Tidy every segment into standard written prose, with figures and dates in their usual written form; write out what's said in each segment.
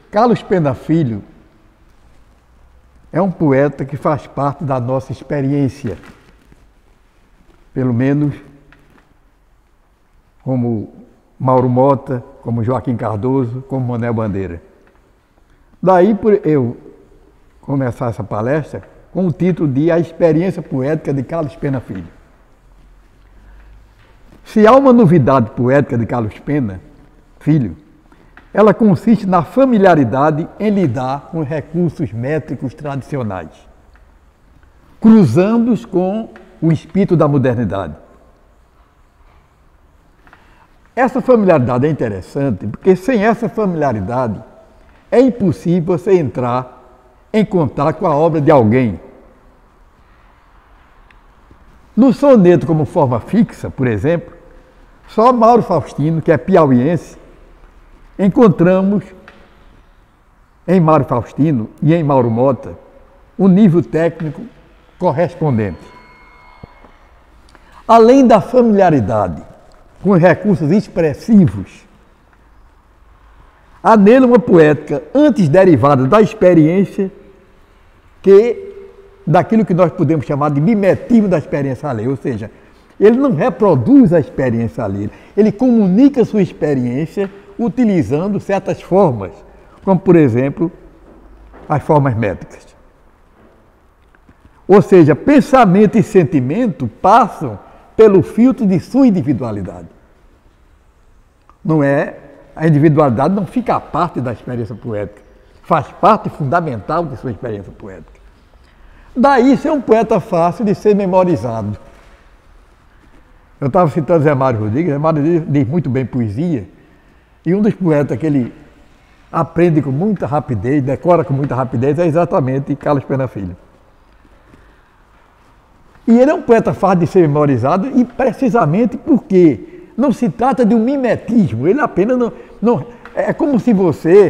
Carlos Pena Filho é um poeta que faz parte da nossa experiência, pelo menos como Mauro Mota, como Joaquim Cardoso, como Manuel Bandeira. Daí por eu começar essa palestra com o título de A Experiência Poética de Carlos Pena Filho. Se há uma novidade poética de Carlos Pena Filho, ela consiste na familiaridade em lidar com recursos métricos tradicionais, cruzando-os com o espírito da modernidade. Essa familiaridade é interessante porque sem essa familiaridade é impossível você entrar em contato com a obra de alguém. No soneto como forma fixa, por exemplo, só Mauro Faustino, que é piauiense, encontramos em Mauro Faustino e em Mauro Mota um nível técnico correspondente. Além da familiaridade com os recursos expressivos, há nele uma poética antes derivada da experiência que daquilo que nós podemos chamar de mimetismo da experiência alheia, ou seja, ele não reproduz a experiência alheia, ele comunica sua experiência utilizando certas formas, como, por exemplo, as formas métricas. Ou seja, pensamento e sentimento passam pelo filtro de sua individualidade. Não é, a individualidade não fica à parte da experiência poética, faz parte fundamental de sua experiência poética. Daí ser um poeta fácil de ser memorizado. Eu estava citando Zé Mário Rodrigues, Zé Mário Rodrigues diz muito bem poesia, e um dos poetas que ele aprende com muita rapidez, decora com muita rapidez, é exatamente Carlos Pena Filho. E ele é um poeta fácil de ser memorizado, e precisamente porque não se trata de um mimetismo, ele apenas não é como se você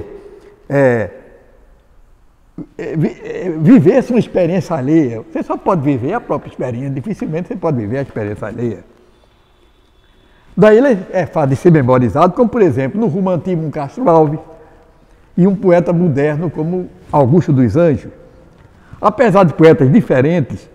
vivesse uma experiência alheia. Você só pode viver a própria experiência, dificilmente você pode viver a experiência alheia. Daí ele é fácil de ser memorizado, como por exemplo no romantismo Castro Alves e um poeta moderno como Augusto dos Anjos. Apesar de poetas diferentes,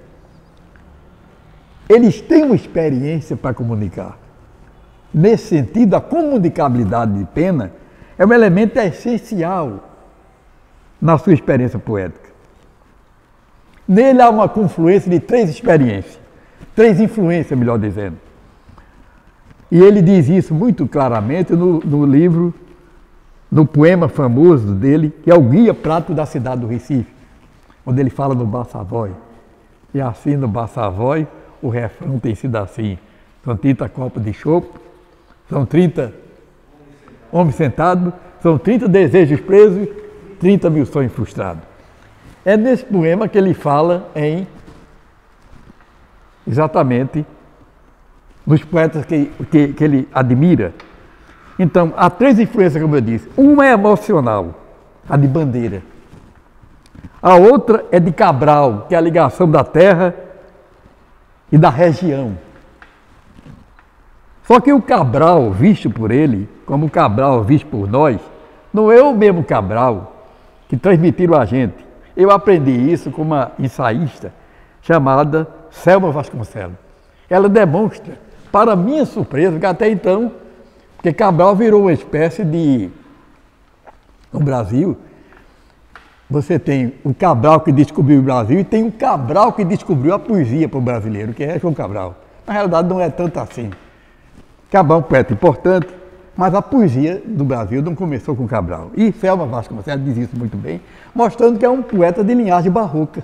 eles têm uma experiência para comunicar. Nesse sentido, a comunicabilidade de Pena é um elemento essencial na sua experiência poética. Nele há uma confluência de três experiências, três influências, melhor dizendo. E ele diz isso muito claramente no livro, no poema famoso dele, que é o Guia Prático da Cidade do Recife, onde ele fala no Bar Savoy. E assim no Bar Savoy, o refrão tem sido assim: são 30 copos de chopp, são 30 homens sentados, são 30 desejos presos, 30 mil sonhos frustrados. É nesse poema que ele fala em, exatamente, nos poetas que ele admira. Então, há três influências, como eu disse. Uma é emocional, a de Bandeira. A outra é de Cabral, que é a ligação da terra e da região. Só que o Cabral, visto por ele, como o Cabral visto por nós, não é o mesmo Cabral que transmitiram a gente. Eu aprendi isso com uma ensaísta chamada Selma Vasconcelos. Ela demonstra, para minha surpresa, que até então, porque Cabral virou uma espécie de... No Brasil, você tem o Cabral que descobriu o Brasil e tem o Cabral que descobriu a poesia para o brasileiro, que é João Cabral. Na realidade, não é tanto assim. Cabral é um poeta importante, mas a poesia do Brasil não começou com Cabral. E Selma Vasconcelos diz isso muito bem, mostrando que é um poeta de linhagem barroca.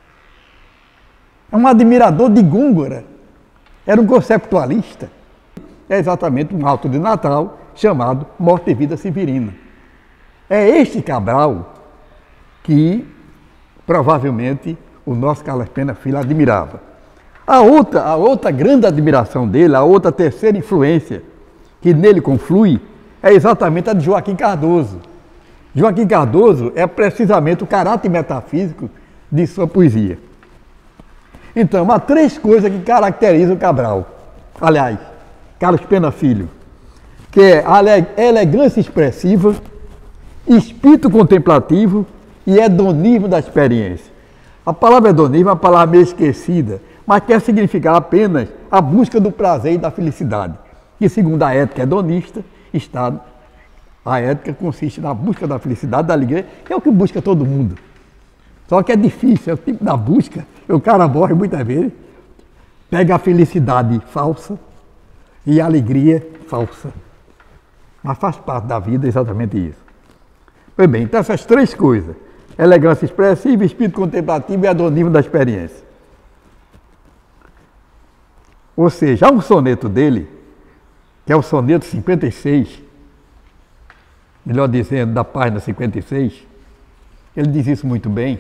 É um admirador de Gôngora. Era um conceptualista. É exatamente um auto de Natal chamado Morte e Vida Severina. É este Cabral que provavelmente o nosso Carlos Pena Filho admirava. A outra grande admiração dele, a outra terceira influência que nele conflui, é exatamente a de Joaquim Cardoso. Joaquim Cardoso é precisamente o caráter metafísico de sua poesia. Então, há três coisas que caracterizam Cabral. Aliás, Carlos Pena Filho, que é a elegância expressiva, espírito contemplativo e hedonismo da experiência. A palavra hedonismo é uma palavra meio esquecida, mas quer significar apenas a busca do prazer e da felicidade. E segundo a ética hedonista, a ética consiste na busca da felicidade, da alegria, que é o que busca todo mundo. Só que é difícil, é o tipo da busca, o cara morre muitas vezes, pega a felicidade falsa e a alegria falsa. Mas faz parte da vida exatamente isso. Pois bem, então essas três coisas, elegância expressiva, espírito contemplativo e hedonismo da experiência. Ou seja, há um soneto dele, que é o soneto 56, melhor dizendo, da página 56, ele diz isso muito bem.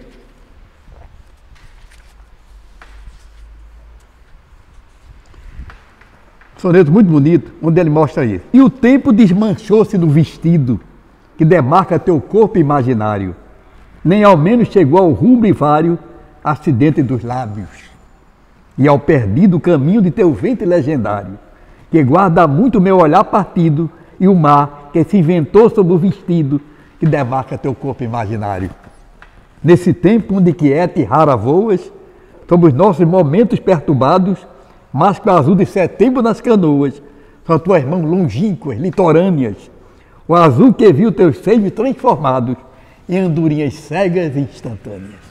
Soneto muito bonito, onde ele mostra isso. E o tempo desmanchou-se do vestido que demarca teu corpo imaginário, nem ao menos chegou ao rubrivário acidente dos lábios, e ao perdido caminho de teu ventre legendário, que guarda muito meu olhar partido, e o mar que se inventou sob o vestido que demarca teu corpo imaginário. Nesse tempo onde quieta e rara voas, sob os nossos momentos perturbados, mas com o azul de setembro nas canoas, são tuas mãos longínquas, litorâneas, o azul que viu teus seios transformados em andorinhas cegas e instantâneas.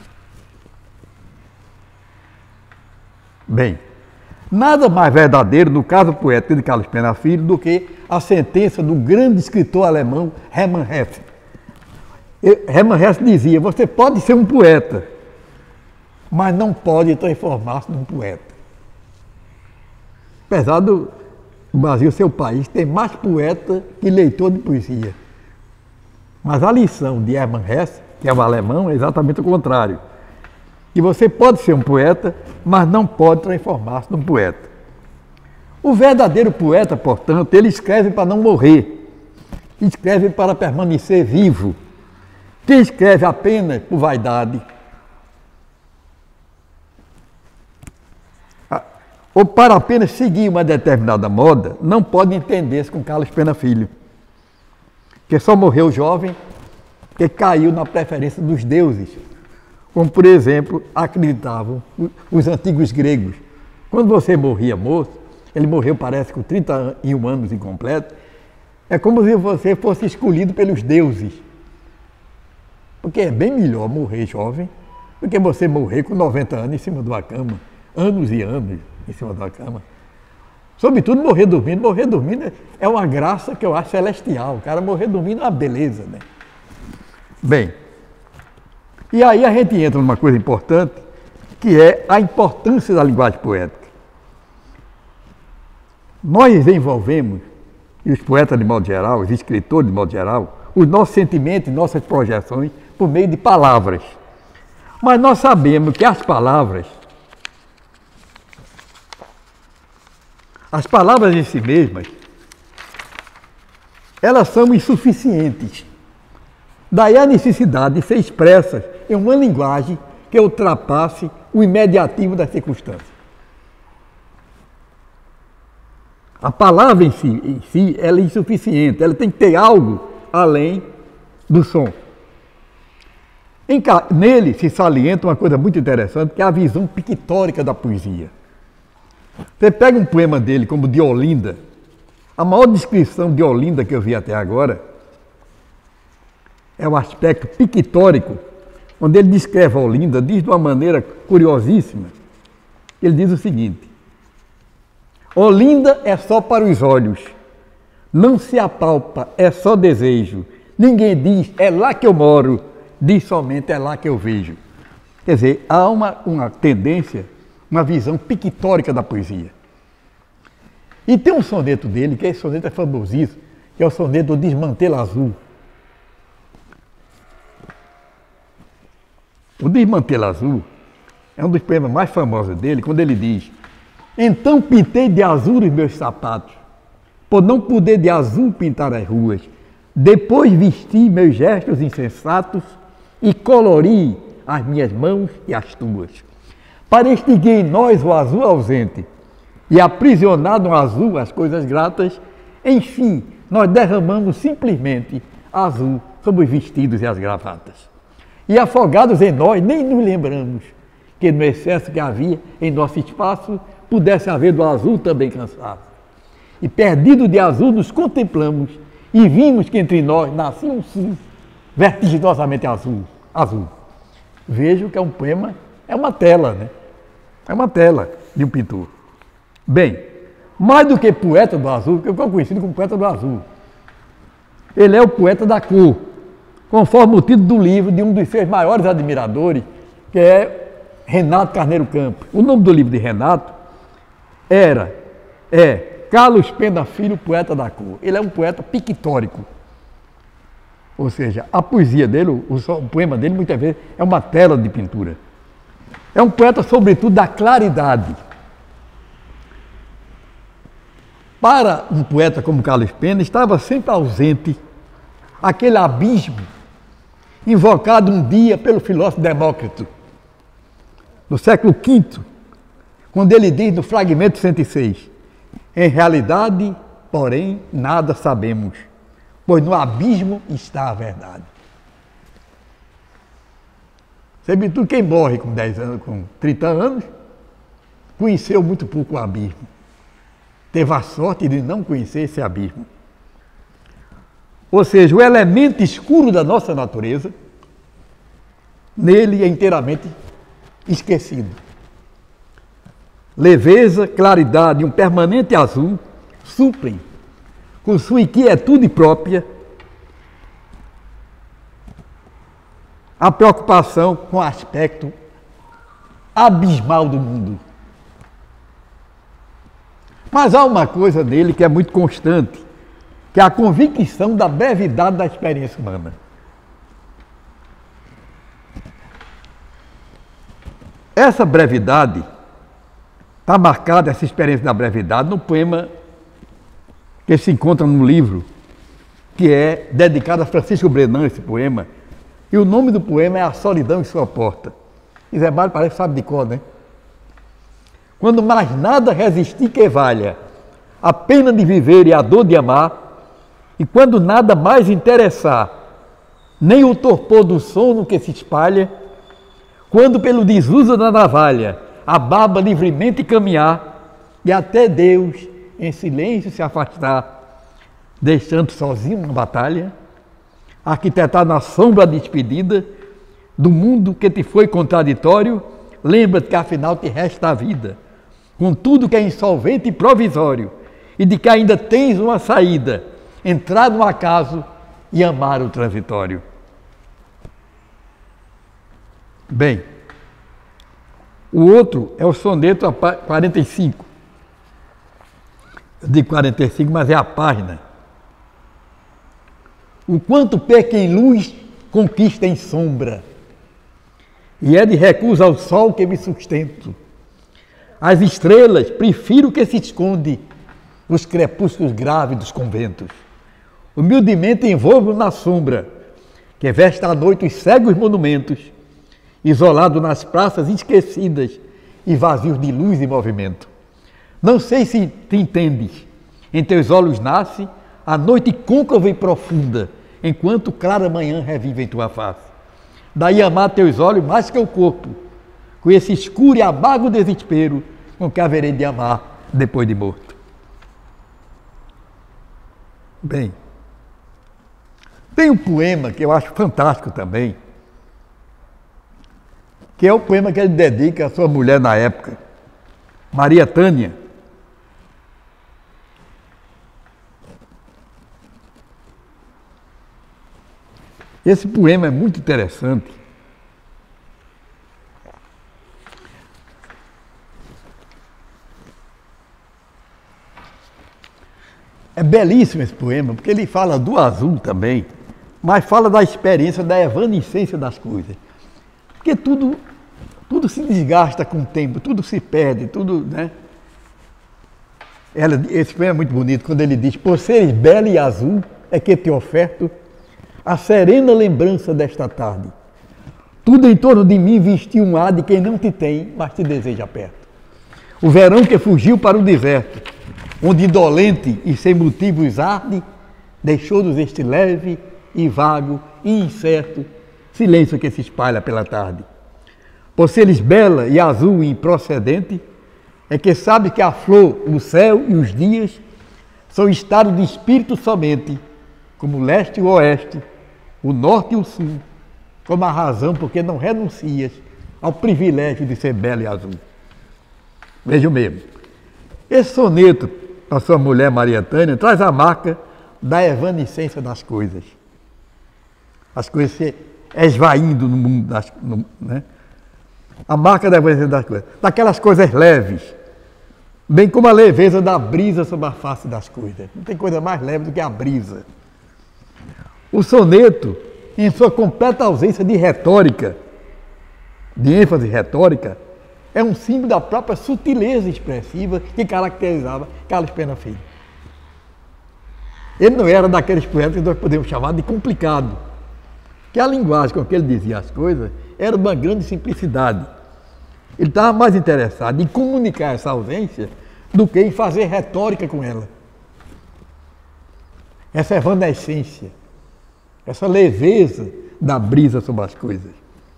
Bem, nada mais verdadeiro no caso poético de Carlos Pena Filho do que a sentença do grande escritor alemão Hermann Hesse. Hermann Hesse dizia, você pode ser um poeta, mas não pode transformar-se num poeta. Apesar do Brasil ser o país que tem mais poeta que leitor de poesia. Mas a lição de Hermann Hesse, que é o alemão, é exatamente o contrário. Que você pode ser um poeta, mas não pode transformar-se num poeta. O verdadeiro poeta, portanto, ele escreve para não morrer. Escreve para permanecer vivo. Quem escreve apenas por vaidade, ou para apenas seguir uma determinada moda, não pode entender-se com Carlos Pena Filho, que só morreu jovem porque caiu na preferência dos deuses, como, por exemplo, acreditavam os antigos gregos. Quando você morria moço, ele morreu, parece, com 31 anos incompleto, é como se você fosse escolhido pelos deuses. Porque é bem melhor morrer jovem do que você morrer com 90 anos em cima de uma cama, anos e anos em cima da cama. Sobretudo morrer dormindo. Morrer dormindo é uma graça que eu acho celestial. O cara morrer dormindo é uma beleza, né? Bem, e aí a gente entra numa coisa importante, que é a importância da linguagem poética. Nós desenvolvemos, e os poetas de modo geral, os escritores de modo geral, os nossos sentimentos e nossas projeções por meio de palavras. Mas nós sabemos que as palavras em si mesmas, elas são insuficientes. Daí a necessidade de ser expressas em uma linguagem que ultrapasse o imediatismo das circunstâncias. A palavra em si, ela é insuficiente, ela tem que ter algo além do som. Nele se salienta uma coisa muito interessante, que é a visão pictórica da poesia. Você pega um poema dele, como de Olinda, a maior descrição de Olinda que eu vi até agora é o aspecto pictórico, onde ele descreve a Olinda, diz de uma maneira curiosíssima. Ele diz o seguinte: Olinda é só para os olhos, não se apalpa, é só desejo. Ninguém diz, é lá que eu moro, diz somente, é lá que eu vejo. Quer dizer, há uma tendência, uma visão pictórica da poesia. E tem um soneto dele, que esse soneto é famosíssimo, que é o soneto do Desmantelo Azul. O Desmantelo Azul é um dos poemas mais famosos dele, quando ele diz: então pintei de azul os meus sapatos, por não poder de azul pintar as ruas. Depois vesti meus gestos insensatos e colori as minhas mãos e as tuas. Para extinguir em nós o azul ausente e aprisionar no azul as coisas gratas, enfim, nós derramamos simplesmente azul sobre os vestidos e as gravatas. E afogados em nós, nem nos lembramos que no excesso que havia em nosso espaço, pudesse haver do azul também cansaço. E perdido de azul nos contemplamos e vimos que entre nós nascia um sul vertiginosamente azul. Vejo que é um poema, é uma tela, né? É uma tela de um pintor. Bem, mais do que poeta do azul, que eu conhecido como poeta do azul, ele é o poeta da cor, conforme o título do livro de um dos seus maiores admiradores, que é Renato Carneiro Campos. O nome do livro de Renato é Carlos Pena Filho, poeta da cor. Ele é um poeta pictórico. Ou seja, a poesia dele, o poema dele, muitas vezes, é uma tela de pintura. É um poeta, sobretudo, da claridade. Para um poeta como Carlos Pena, estava sempre ausente aquele abismo invocado um dia pelo filósofo Demócrito, no século V, quando ele diz no fragmento 106, em realidade, porém, nada sabemos, pois no abismo está a verdade. Sobretudo quem morre com 10 anos, com 30 anos, conheceu muito pouco o abismo. Teve a sorte de não conhecer esse abismo. Ou seja, o elemento escuro da nossa natureza, nele é inteiramente esquecido. Leveza, claridade e um permanente azul suprem, com sua inquietude própria, a preocupação com o aspecto abismal do mundo. Mas há uma coisa nele que é muito constante, que é a convicção da brevidade da experiência humana. Essa brevidade está marcada, essa experiência da brevidade, no poema que se encontra no livro, que é dedicado a Francisco Brenan, esse poema. E o nome do poema é A Solidão em Sua Porta. E Zé Mário parece que sabe de cor, né? Quando mais nada resistir que valha, a pena de viver e a dor de amar, e quando nada mais interessar, nem o torpor do sono que se espalha, quando pelo desuso da navalha, a barba livremente caminhar, e até Deus em silêncio se afastar, deixando sozinho uma batalha, arquitetar na sombra a despedida do mundo que te foi contraditório, lembra-te que afinal te resta a vida, com tudo que é insolvente e provisório, e de que ainda tens uma saída, entrar no acaso e amar o transitório. Bem, o outro é o soneto 45. Eu digo 45, mas é a página. O quanto peca em luz, conquista em sombra, e é de recusa ao sol que me sustento. As estrelas prefiro que se esconde nos crepúsculos graves dos conventos. Humildemente envolvo na sombra, que veste à noite os cegos monumentos, isolado nas praças esquecidas e vazios de luz e movimento. Não sei se te entendes, em teus olhos nasce a noite côncava e profunda, enquanto clara manhã revive em tua face. Daí amar teus olhos mais que o corpo, com esse escuro e amargo desespero com que haverei de amar depois de morto. Bem, tem um poema que eu acho fantástico também, que é o poema que ele dedica à sua mulher na época, Maria Tânia. Esse poema é muito interessante. É belíssimo esse poema, porque ele fala do azul também, mas fala da experiência, da evanescência das coisas. Porque tudo se desgasta com o tempo, tudo se perde, tudo, né? Esse poema é muito bonito, quando ele diz: por seres bela e azul, é que te oferto a serena lembrança desta tarde. Tudo em torno de mim vestiu um ar de quem não te tem, mas te deseja perto. O verão que fugiu para o deserto, onde indolente e sem motivos arde, deixou-nos este leve e vago e incerto silêncio que se espalha pela tarde. Por seres bela e azul e improcedente, é que sabe que a flor, o céu e os dias são estado de espírito somente, como o leste e o oeste, o norte e o sul, como a razão porque não renuncias ao privilégio de ser bela e azul. Vejam mesmo, esse soneto da sua mulher Maria Tânia traz a marca da evanescência das coisas. As coisas se esvaindo no mundo, né? A marca da evanescência das coisas. Daquelas coisas leves, bem como a leveza da brisa sobre a face das coisas. Não tem coisa mais leve do que a brisa. O soneto, em sua completa ausência de retórica, de ênfase retórica, é um símbolo da própria sutileza expressiva que caracterizava Carlos Pena Filho. Ele não era daqueles poetas que nós podemos chamar de complicado, que a linguagem com que ele dizia as coisas era de uma grande simplicidade. Ele estava mais interessado em comunicar essa ausência do que em fazer retórica com ela. Essa evanescência, essa leveza da brisa sobre as coisas.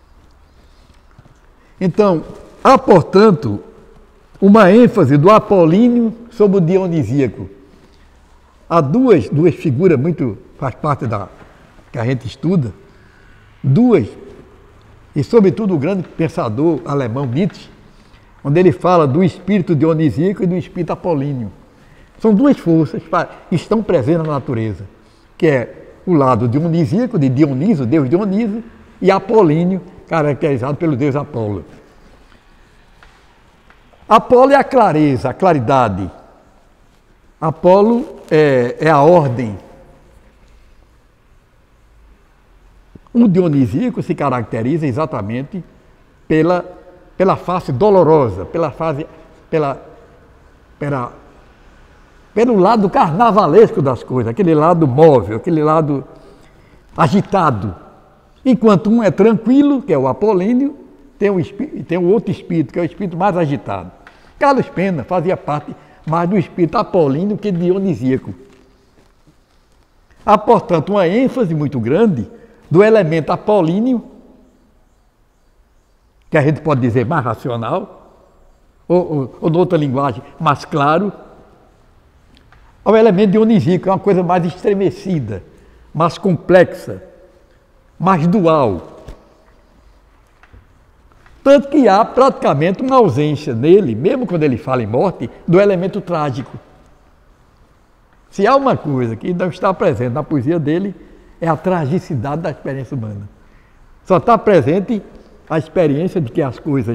Então, há, portanto, uma ênfase do apolíneo sobre o dionisíaco. Há duas figuras muito, faz parte da que a gente estuda, duas, e sobretudo o grande pensador alemão Nietzsche, onde ele fala do espírito dionisíaco e do espírito apolíneo. São duas forças que estão presentes na natureza, que é o lado dionisíaco, de Dioniso, Deus Dioniso, e apolíneo, caracterizado pelo Deus Apolo. Apolo é a clareza, a claridade. Apolo é a ordem. O dionisíaco se caracteriza exatamente pela face dolorosa, pelo lado carnavalesco das coisas, aquele lado móvel, aquele lado agitado. Enquanto um é tranquilo, que é o apolíneo, tem o outro espírito, que é o espírito mais agitado. Carlos Pena fazia parte mais do espírito apolíneo que dionisíaco. Há, portanto, uma ênfase muito grande do elemento apolíneo, que a gente pode dizer mais racional, ou noutra linguagem, mais claro, ao elemento dionisíaco, que é uma coisa mais estremecida, mais complexa, mais dual. Tanto que há praticamente uma ausência nele, mesmo quando ele fala em morte, do elemento trágico. Se há uma coisa que não está presente na poesia dele, é a tragicidade da experiência humana. Só está presente a experiência de que as coisas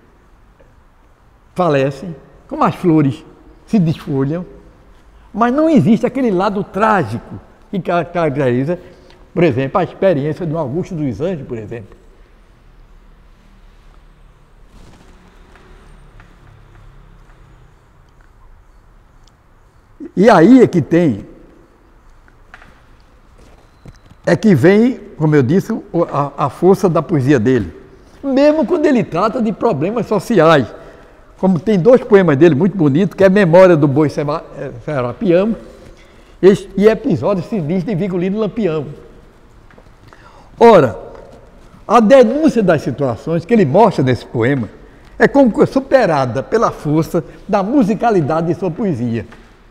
falecem, como as flores se desfolham, mas não existe aquele lado trágico que caracteriza, por exemplo, a experiência de um Augusto dos Anjos, por exemplo. E aí é que vem, como eu disse, a força da poesia dele. Mesmo quando ele trata de problemas sociais, como tem dois poemas dele muito bonitos, que é Memória do Boi Serapião e Episódio Sinistro de Vigolino Lampião. Ora, a denúncia das situações que ele mostra nesse poema é como superada pela força da musicalidade de sua poesia.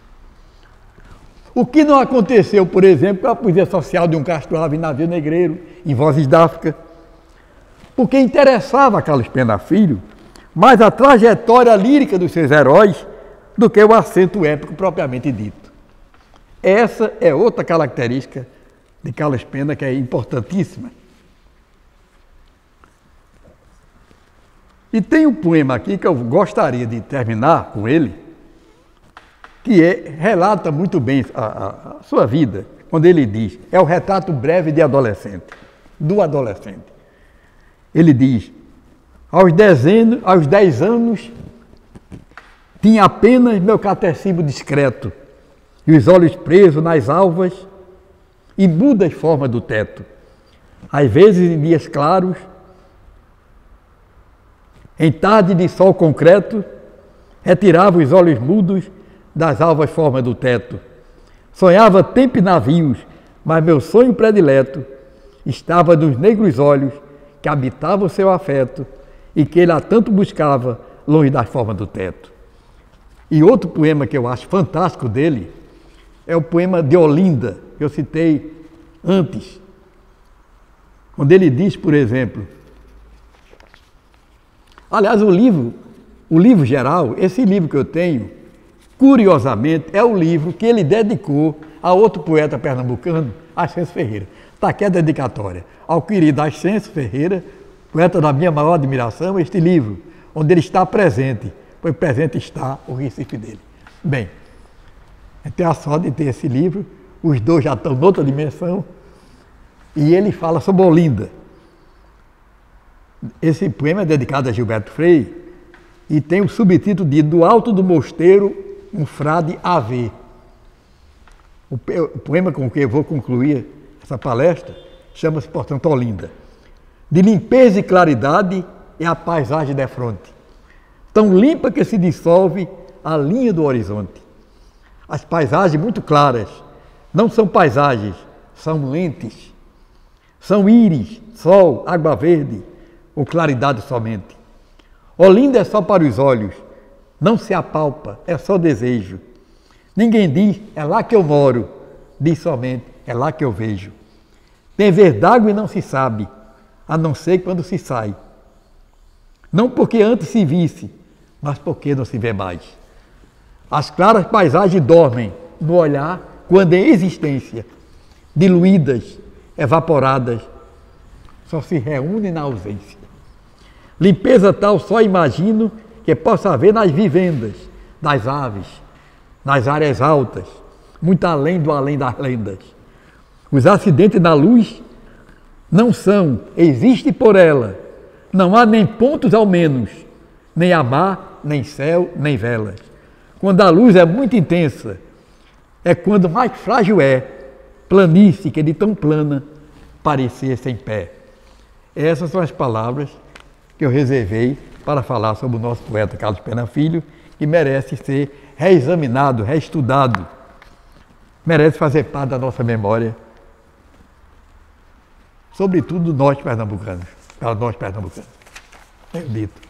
O que não aconteceu, por exemplo, com a poesia social de um Castro Alves Navio Negreiro, em Vozes d'África, porque interessava a Carlos Pena Filho mais a trajetória lírica dos seus heróis do que o acento épico propriamente dito. Essa é outra característica de Carlos Pena que é importantíssima. E tem um poema aqui que eu gostaria de terminar com ele, que relata muito bem a sua vida, quando ele diz, é o retrato breve de adolescente, do adolescente. Ele diz, aos 10 anos, tinha apenas meu catecismo discreto, e os olhos presos nas alvas e mudas formas do teto. Às vezes, em dias claros, em tarde de sol concreto, retirava os olhos mudos das alvas formas do teto. Sonhava tempo e navios, mas meu sonho predileto estava nos negros olhos que habitavam o seu afeto e que ele há tanto buscava longe das formas do teto. E outro poema que eu acho fantástico dele é o poema de Olinda, que eu citei antes, quando ele diz, por exemplo, aliás, o livro geral, esse livro que eu tenho, curiosamente, é o livro que ele dedicou a outro poeta pernambucano, Ascenso Ferreira. Está aqui a dedicatória ao querido Ascenso Ferreira, poeta da minha maior admiração, este livro, onde ele está presente, pois presente está o Recife dele. Bem, eu tenho a sorte de ter esse livro, os dois já estão noutra dimensão, e ele fala sobre Olinda. Esse poema é dedicado a Gilberto Freire e tem o subtítulo de Do Alto do Mosteiro, um frade a ver. O poema com que eu vou concluir essa palestra chama-se, portanto, Olinda. De limpeza e claridade é a paisagem defronte, tão limpa que se dissolve a linha do horizonte. As paisagens muito claras não são paisagens, são lentes. São íris, sol, água verde ou claridade somente. Olinda é só para os olhos, não se apalpa, é só desejo. Ninguém diz, é lá que eu moro, diz somente, é lá que eu vejo. Tem verdágua e não se sabe, a não ser quando se sai. Não porque antes se visse, mas porque não se vê mais. As claras paisagens dormem no olhar quando em existência, diluídas, evaporadas, só se reúnem na ausência. Limpeza tal só imagino que possa haver nas vivendas, das aves, nas áreas altas, muito além do além das lendas. Os acidentes da luz não são, existe por ela, não há nem pontos ao menos, nem a mar, nem céu, nem velas. Quando a luz é muito intensa, é quando mais frágil é, planície que de tão plana parecesse em pé. Essas são as palavras que eu reservei para falar sobre o nosso poeta Carlos Pena Filho, que merece ser reexaminado, reestudado, merece fazer parte da nossa memória, sobretudo nós pernambucanos, para nós pernambucanos. Tenho dito.